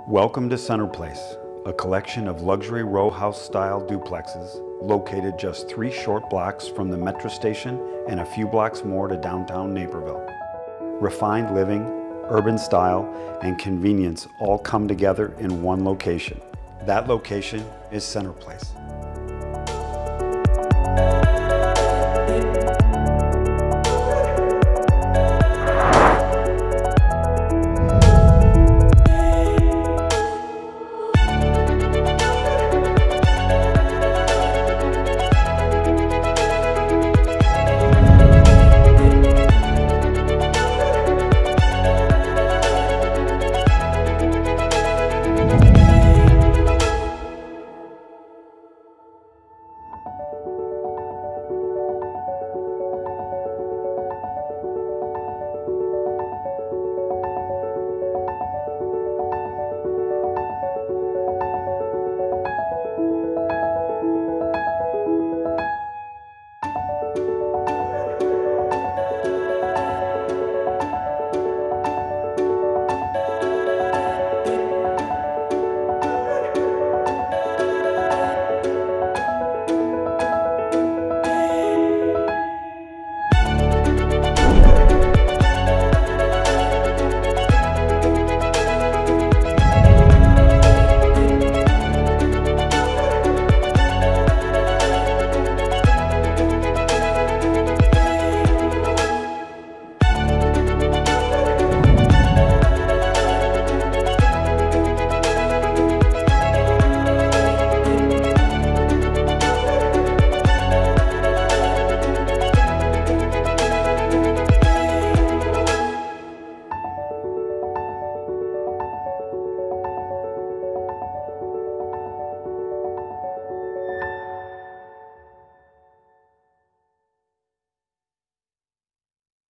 Welcome to Fireplace, a collection of luxury row house-style duplexes located just 3 short blocks from the Metra station and a few blocks more to downtown Naperville. Refined living, urban style, and convenience all come together in one location. That location is Fireplace.